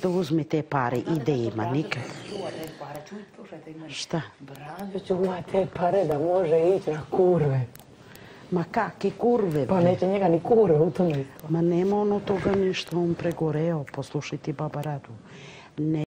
Da uzmi te pare i da ima nikak. Šta? Brado će ima te pare da može ići na kurve. Ma kakve kurve? Pa neće njega ni kurve u tome. Ma nema on od toga ništa, on pregoreo, poslušaj ti baba Radu.